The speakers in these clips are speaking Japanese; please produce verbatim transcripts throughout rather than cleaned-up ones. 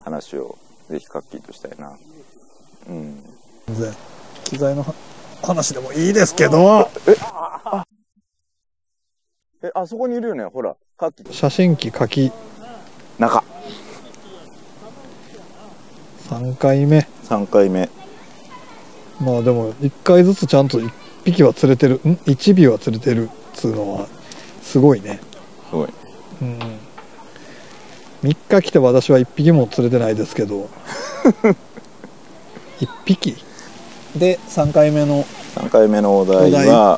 話をぜひカッキーとしたいな。うん。 全然機材の話でもいいですけど。 え、あ、え、あそこにいるよね、ほら、カッキー。 写真機書き中。 さんかいめ。 さんかいめ。 まあでもいっかいずつちゃんといっぴきは釣れてる、んいちびは釣れてるっつうのはすごいね。 すごい。 うん。みっか来て私はいっぴきも釣れてないですけどいっぴきでさんかいめのさんかいめのお題は、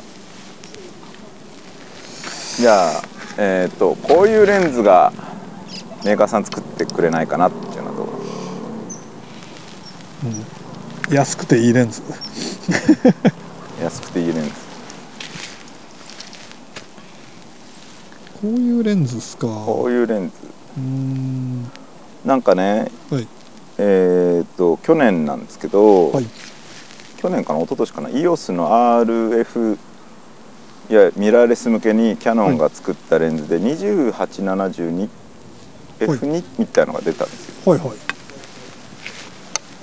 じゃあえっとこういうレンズがメーカーさん作ってくれないかなっていうのと、 うん、安くていいレンズ安くていいレンズ。 こういうレンズっすか。 こういうレンズ、 うーん、 なんかね、 はい、 えっと去年なんですけど、 はい、 去年かな一昨年かな、 イーオーエス の アールエフ いやミラーレス向けにキヤノンが作ったレンズで にじゅうはちななじゅうにエフに みたいなのが出たんですよ。 はいはい。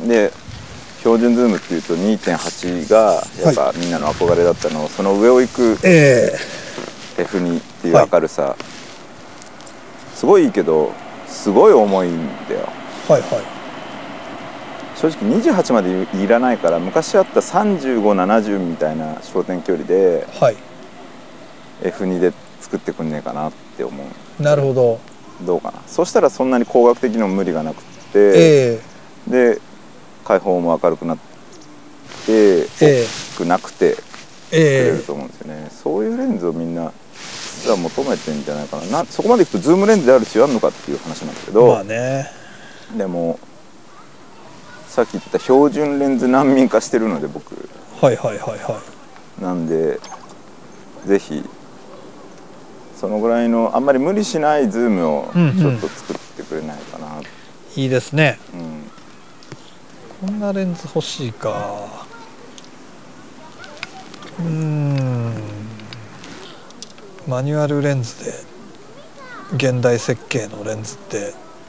で標準ズームっていうと にてんはち がやっぱみんなの憧れだったのを、その上を行く エフに っていう明るさ、はい、すごいいいけどすごい重いんだよ。 はいはい。 正直にじゅうはちまでいらないから、昔あったさんじゅうご、ななじゅうみたいな焦点距離で、はい、エフに で作ってくんねえかなって思う。 なるほど。 どうかな。そしたらそんなに光学的にも無理がなくて、えー、で開放も明るくなって、大きくなくて作れると思うんですよね。えー、そういうレンズをみんな実は求めてるんじゃないかな。なそこまでいくとズームレンズである必要あるのかっていう話なんだけど、まあね、でもさっき言った標準レンズ難民化してるので僕、はいはいはいはい、なんでぜひそのぐらいのあんまり無理しないズームをちょっと作ってくれないかな。うんうん、 いいですね、うん、こんなレンズ欲しいか。うーん、マニュアルレンズで現代設計のレンズって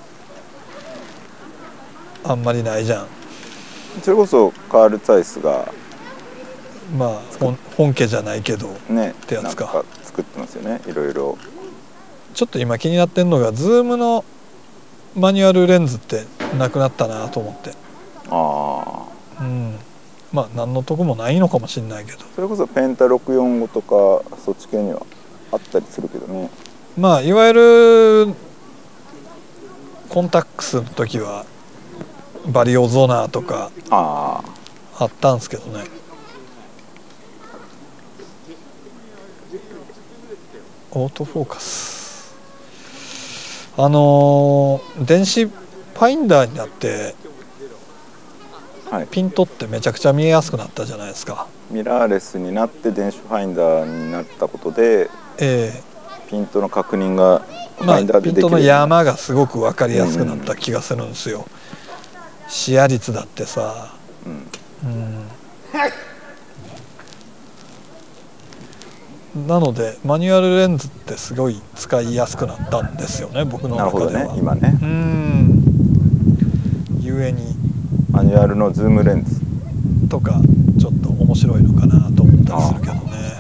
あんまりないじゃん。 それこそカール・ツァイスがまあ本, 本家じゃないけど、ね、ってやつか。 なんか作ってますよね、いろいろ。 ちょっと今気になってんのが、ズームのマニュアルレンズってなくなったなと思って。ああ、うん、まあ何のとこもないのかもしれないけど、 それこそペンタろくよんごとかそっち系にはあったりするけどね。 まあいわゆるコンタックスの時はバリオゾナーとかあったんですけどね。オートフォーカス、あのー、電子ファインダーになって、はい、ピントってめちゃくちゃ見えやすくなったじゃないですか。 ミラーレスになって電子ファインダーになったことで、えー、ピントの確認がファインダーでできる、 まあ、ピントの山がすごく分かりやすくなった気がするんですよ。うん、視野率だってさ、うん、うん、なのでマニュアルレンズってすごい使いやすくなったんですよね、僕の中では。なるほどね、今ね。うん、ゆえにマニュアルのズームレンズとかちょっと面白いのかなと思ったりするけどね。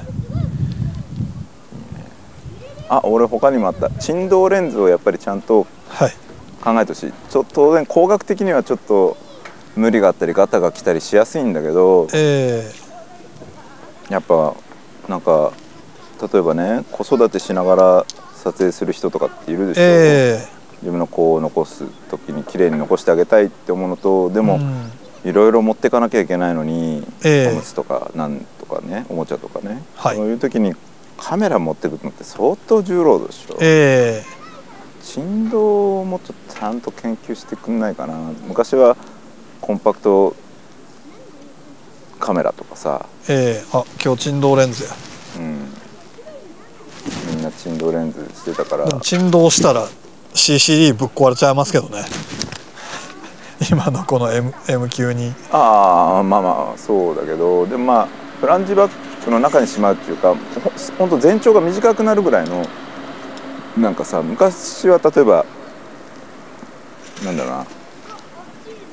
あ、俺他にもあった。振動レンズをやっぱりちゃんと考えてほしい。ちょっと当然光学的にはちょっと無理があったりガタが来たりしやすいんだけど、えー、やっぱなんか例えばね、子育てしながら撮影する人とかっているでしょ、えー、自分の子を残す時に綺麗に残してあげたいって思うのと、でもいろいろ持っていかなきゃいけないのに、えー、おむつとかなんとかね、おもちゃとかね、はい、そういう時にカメラ持ってくるのって相当重労働でしょ。えー、振動をもっとちゃんと研究してくんないかな。昔はコンパクトカメラとかさ、 えー、あ、今日振動レンズや。 うん、みんな振動レンズしてたから。 振動したら シーシーディー ぶっ壊れちゃいますけどね今のこの M, M 級に。 ああ、まあまあそうだけど、でもまあフランジバッグの中にしまうっていうか、ほんと全長が短くなるぐらいの、なんかさ、昔は例えばなんだろうな、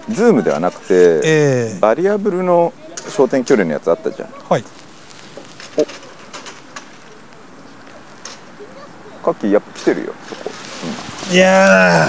ズームではなくて、えー、バリアブルの焦点距離のやつあったじゃん。 はい。 おカッキーやっぱ来てるよそこ今。いや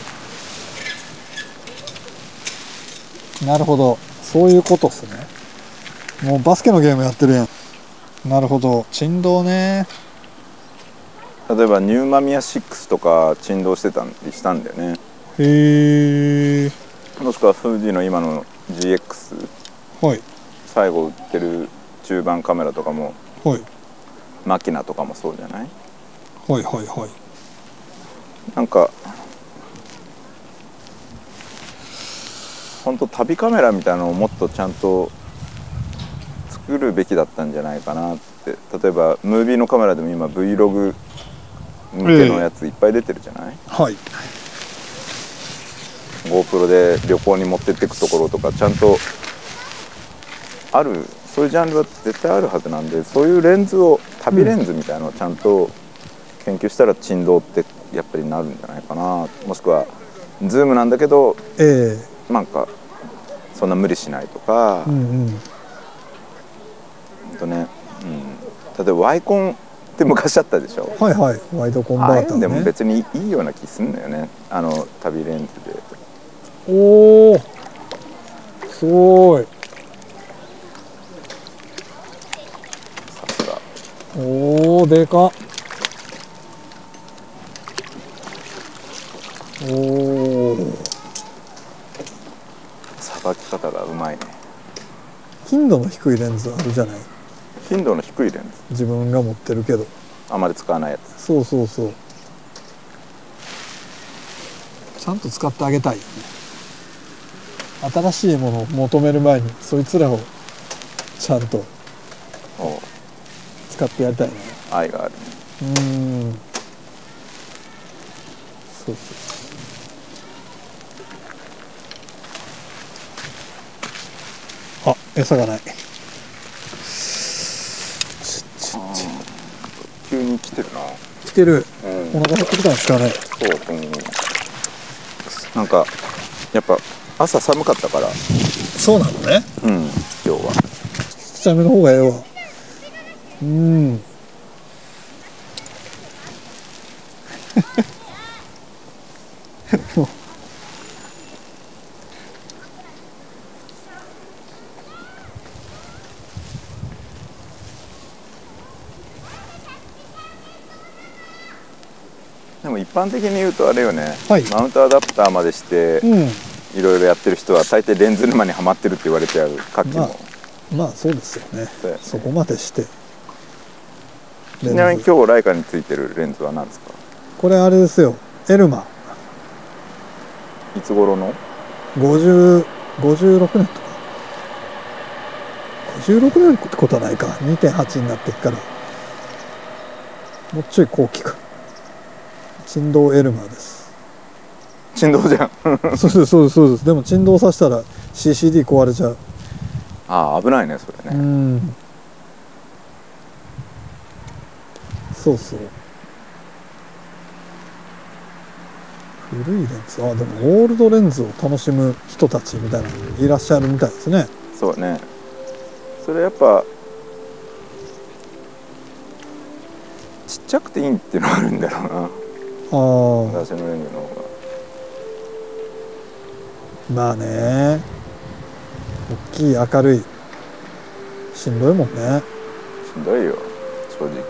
ーなるほど、そういうことっすね。もうバスケのゲームやってるやん。なるほど、振動ね。 例えばニューマミヤシックスとか振動してたりしたんだよね。 へえ。 もしくは富士の今の ジーエックス、 はい、 最後売ってる中盤カメラとかも、 はい、 マキナとかもそうじゃない？ はいはいはい。 なんか本当旅カメラみたいなのをもっとちゃんと作るべきだったんじゃないかなって。例えばムービーのカメラでも今 Vlog 向けのやついっぱい出てるじゃない？ えー、はい。 GoPro で旅行に持ってっていくところとかちゃんとある、そういうジャンルは絶対あるはずなんで、そういうレンズを旅レンズみたいなのをちゃんと研究したら振動ってやっぱりなるんじゃないかな。もしくはズームなんだけど、えー、なんかそんな無理しないとか、うんうん、とね、うん、例えばワイコンって昔あったでしょ。 はいはい、ワイドコンバーター、ね、ああいうのでも別にいいような気すんだよね、あの旅レンズで。 おお、すごい。 さすが。 おお、でかっ。おお、 さばき方がうまいね。 頻度の低いレンズあるじゃない。 頻度の低いレンズ、 自分が持ってるけどあまり使わないやつ。 そうそうそう、ちゃんと使ってあげたいよね。新しいものを求める前にそいつらをちゃんと使ってやりたいね。 愛があるね。 うん、そうそう。あ、餌がない。 急に来てるな。 来てる、うん、お腹減ってきたんですかね。 そう、うん、なんかやっぱ朝寒かったから。 そうなのね。 うん、今日はちっちゃめの方がええわ。うんでも一般的に言うとあれよね、 はい、 マウントアダプターまでして、うん、いろいろやってる人は大抵レンズ沼にはまってるって言われちゃう。カッキもまあ、まあそうですよ ね, そうね。そこまでして。 ちなみに今日ライカについてるレンズは何ですか？ これあれですよ、エルマ。 いつ頃の？ ごじゅう、ごじゅうろくねんとか。ごじゅうろくねんってことはないか。にてんはち になってっからもうちょい後期か。振動エルマです。 振動じゃんそうですそうですそうです。でも振動させたら シーシーディー 壊れちゃう。 ああ、危ないねそれね。うん、 そうそう、古いレンズ。あ、でもオールドレンズを楽しむ人たちみたいなのいらっしゃるみたいですね。 そうね。それやっぱちっちゃくていいっていうのがあるんだろうな。ああ、私のレンズの方が。 まあね、大きい明るいしんどいもんね。 しんどいよ正直。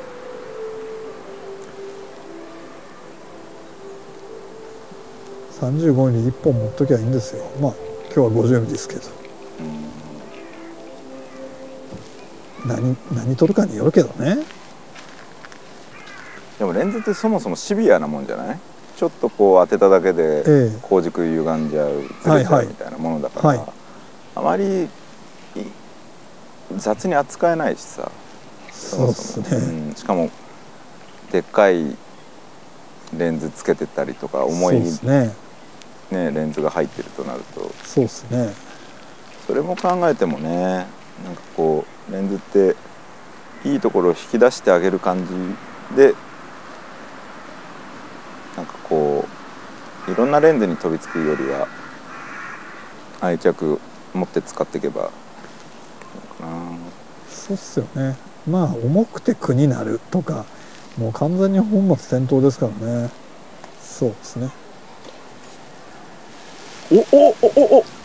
さんじゅうごミリいっぽん持っときゃいいんですよ。まあ今日はごじゅうミリですけど、うん、何何撮るかによるけどね。 でもレンズってそもそもシビアなもんじゃない？ちょっとこう当てただけで光軸歪んじゃう、ずれちゃうみたいなものだから、はいはい、あまり雑に扱えないしさ。 そうですね、 うん、しかもでっかいレンズつけてたりとか重い、ねね、レンズが入ってるとなると、 そうですね、 それも考えてもね、なんかこうレンズっていいところを引き出してあげる感じで、なんかこういろんなレンズに飛びつくよりは愛着持って使っていけばいいのかな。 そうっすよね。まあ重くて苦になるとかもう完全に本末転倒ですからね。そうですね。 おおおおお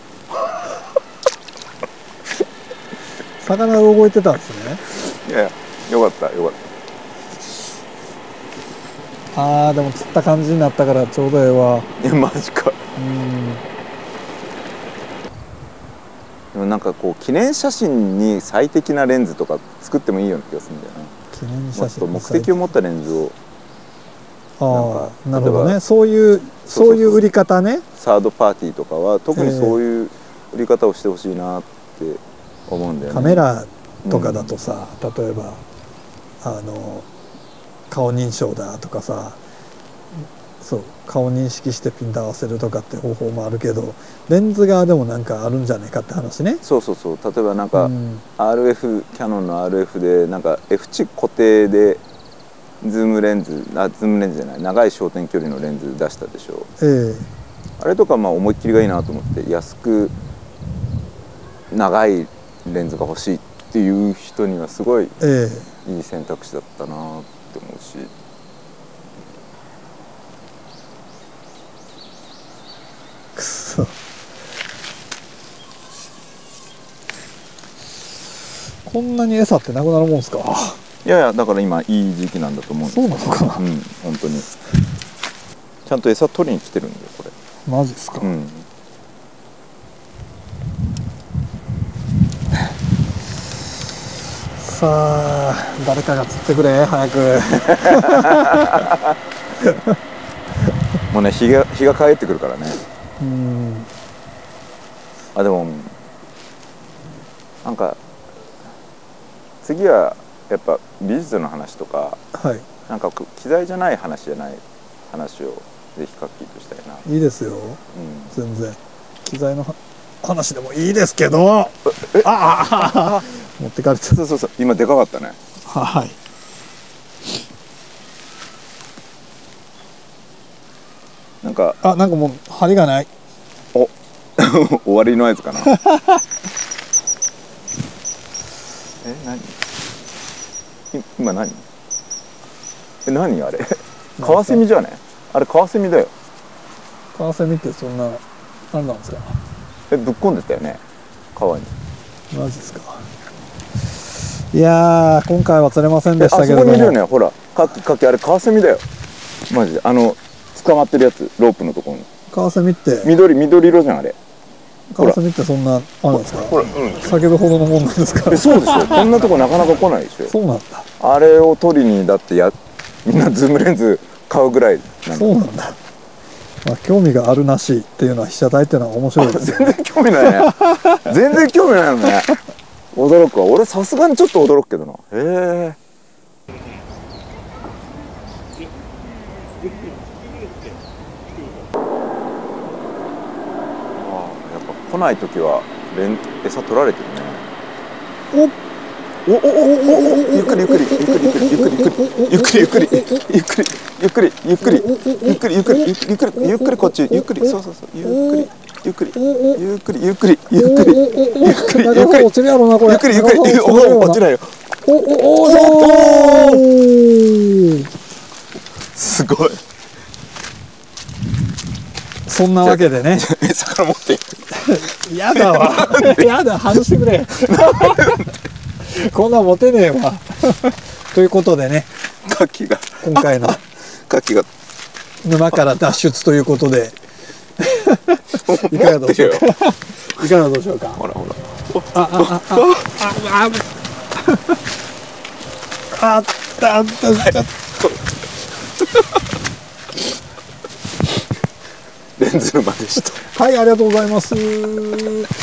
魚が動いてたんですね。 いやいや、よかったよかった。 あーでも釣った感じになったからちょうどええわ。 いやマジか。 うんでもなんかこう記念写真に最適なレンズとか作ってもいいような気がするんだよね。 記念写真、 もっと目的を持ったレンズを。 ああ、なるほどね。そういうそういう売り方ね。 サードパーティーとかは特にそういう売り方をしてほしいなって思うんだよね。 カメラとかだとさ、うん、例えばあの顔認証だとかさ、そう顔認識してピント合わせるとかって方法もあるけど、レンズ側でもなんかあるんじゃないかって話ね。 そうそうそう。例えばなんか、うん、アールエフ キャノンの アールエフ でなんか F 値固定でズームレンズ、あズームレンズじゃない長い焦点距離のレンズ出したでしょ。ええ。あれとかまあ思いっきりがいいなと思って、安く長いレンズが欲しいっていう人にはすごいいい選択肢だったなって思うし。 くそ。こんなに餌ってなくなるもんですか。 いやいや、だから今いい時期なんだと思うんですよ。 そうなのかな。 うん、本当にちゃんと餌取りに来てるんだよこれ。 マジですか。うん、さあ誰かが釣ってくれ早く。 もうね、日が日が帰ってくるからね。 うん。 あでもなんか次はやっぱ美術の話とか、はい、なんか機材じゃない話じゃない話をぜひカッキーとしたいな。 いいですよ、うん、全然機材の話でもいいですけど。ああ持ってかれて。 そうそうそう、今でかかったね。 はい。 なんかあ、なんかもう針がない。 お終わりの合図かな。え、何今何え、何あれカワセミじゃね。あれカワセミだよ。 カワセミってそんなあれなんですか。 え、ぶっこんでたよね川に。 マジですか。いやー今回は釣れませんでしたけども。 あそこにいるよね、ほらカッキカッキ、あれカワセミだよマジで。あの捕まってるやつ、ロープのところに。 カワセミって緑緑色じゃんあれ。 カワセミってそんなあるんですか。ほら、うん、叫ぶほどのもんなんですか。 え、そうですよ。こんなとこなかなか来ないでしょ。 そうなんだ。 あれを取りにだってやみんなズームレンズ買うぐらいなんだ。そうなんだ。まあ、興味があるなしっていうのは被写体っていうのは面白いですね。 全然興味ないね。全然興味ないのね。驚くわ。俺さすがにちょっと驚くけどな。へえ。来ないときは餌取られてるね。おおおおおおお、ゆっくりゆっくりゆっくりゆっくりゆっくりゆっくりゆっくりゆっくりゆっくりゆっくりゆっくりゆっくりゆっくりゆっくりゆっくりこっちゆっくり、そうそうそう、ゆっくりゆっくりゆっくりゆっくりゆっくりゆっくりゆっくりゆっくりゆっくりゆっくり、おお落ちないよ。おおおお、すごい。 そんなわけでね。 魚持って。 やだわ。やだ、外してくれ。こんなん持てねえわ。ということでね。 カキが。 今回の。 カキが。 沼から脱出ということで。いかがどうしようか。いかがどうしようか。 ほらほら。 あああああああったあったあった。 レンズ沼でした。 はい、ありがとうございます。